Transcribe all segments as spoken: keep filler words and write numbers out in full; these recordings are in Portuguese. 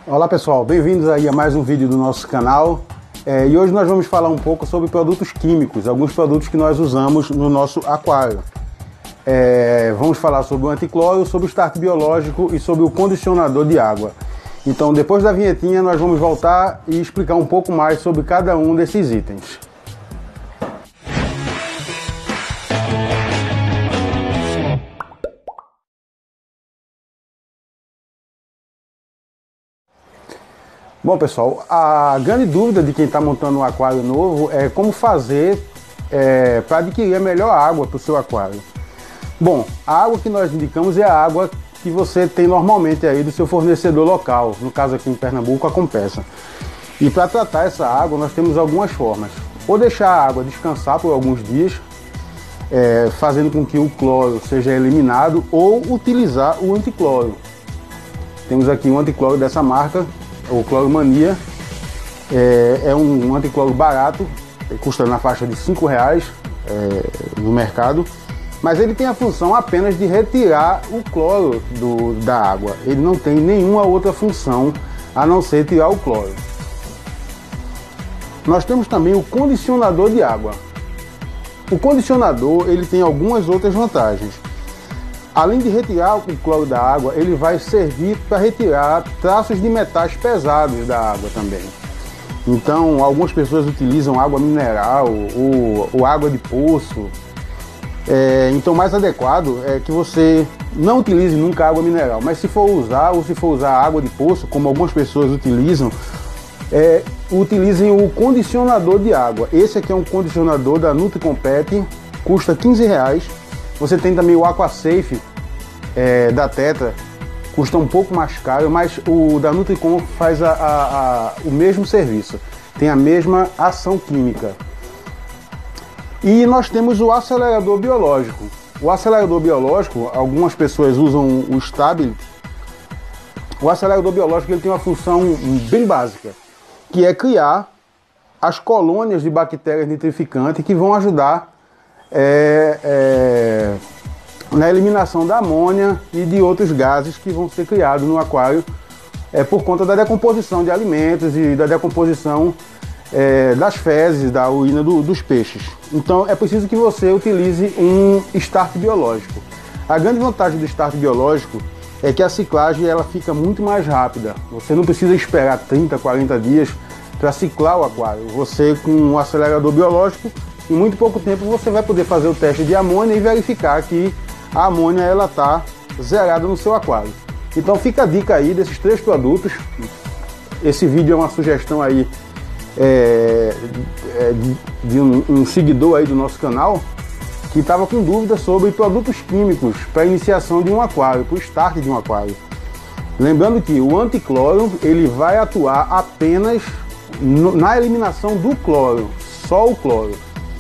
Olá pessoal, bem-vindos aí a mais um vídeo do nosso canal. É, e hoje nós vamos falar um pouco sobre produtos químicos, alguns produtos que nós usamos no nosso aquário. É, vamos falar sobre o anticloro, sobre o start biológico e sobre o condicionador de água. Então depois da vinhetinha nós vamos voltar e explicar um pouco mais sobre cada um desses itens. Bom pessoal, a grande dúvida de quem está montando um aquário novo é como fazer é, para adquirir a melhor água para o seu aquário. Bom, a água que nós indicamos é a água que você tem normalmente aí do seu fornecedor local, no caso aqui em Pernambuco, a Compesa. E para tratar essa água nós temos algumas formas. Ou deixar a água descansar por alguns dias, é, fazendo com que o cloro seja eliminado, ou utilizar o anticloro. Temos aqui um anticloro dessa marca, o Cloro Mania. É, é um, um anticloro barato, custa na faixa de cinco reais é, no mercado, mas ele tem a função apenas de retirar o cloro do, da água. Ele não tem nenhuma outra função a não ser tirar o cloro. Nós temos também o condicionador de água. O condicionador ele tem algumas outras vantagens. Além de retirar o cloro da água, ele vai servir para retirar traços de metais pesados da água também. Então, algumas pessoas utilizam água mineral ou, ou água de poço. É, então, o mais adequado é que você não utilize nunca água mineral, mas se for usar, ou se for usar água de poço, como algumas pessoas utilizam, é, utilizem o condicionador de água. Esse aqui é um condicionador da NutriCompete, custa quinze reais. Você tem também o AquaSafe é, da Tetra, custa um pouco mais caro, mas o da Nutricom faz a, a, a, o mesmo serviço, tem a mesma ação química. E nós temos o acelerador biológico. O acelerador biológico, algumas pessoas usam o Stability. O acelerador biológico ele tem uma função bem básica, que é criar as colônias de bactérias nitrificantes que vão ajudar É, é, na eliminação da amônia e de outros gases que vão ser criados no aquário é, por conta da decomposição de alimentos e da decomposição é, das fezes, da urina do, dos peixes. Então é preciso que você utilize um start biológico. A grande vantagem do start biológico é que a ciclagem ela fica muito mais rápida. Você não precisa esperar trinta, quarenta dias para ciclar o aquário. Você, com um acelerador biológico, em muito pouco tempo você vai poder fazer o teste de amônia e verificar que a amônia ela está zerada no seu aquário. Então fica a dica aí desses três produtos. Esse vídeo é uma sugestão aí é, é, de, de um, um seguidor aí do nosso canal que estava com dúvidas sobre produtos químicos para iniciação de um aquário, para o start de um aquário. Lembrando que o anticloro ele vai atuar apenas no, na eliminação do cloro, só o cloro.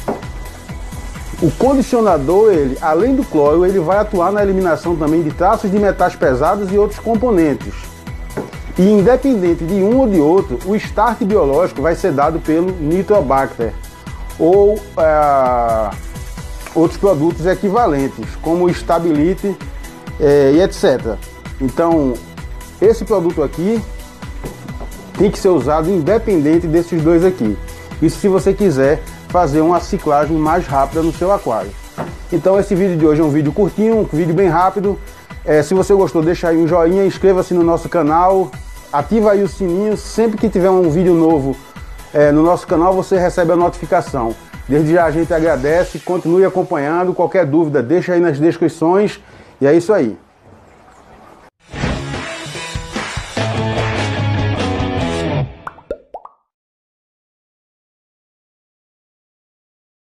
O condicionador, ele, além do cloro, ele vai atuar na eliminação também de traços de metais pesados e outros componentes. E independente de um ou de outro, o start biológico vai ser dado pelo Nitrobacter ou é, outros produtos equivalentes, como o Stability é, e etcétera. Então, esse produto aqui tem que ser usado independente desses dois aqui. Isso se você quiser fazer uma ciclagem mais rápida no seu aquário. Então esse vídeo de hoje é um vídeo curtinho, um vídeo bem rápido. É, se você gostou, deixa aí um joinha, inscreva-se no nosso canal, ativa aí o sininho. Sempre que tiver um vídeo novo é, no nosso canal, você recebe a notificação. Desde já a gente agradece, continue acompanhando. Qualquer dúvida, deixa aí nas descrições. E é isso aí.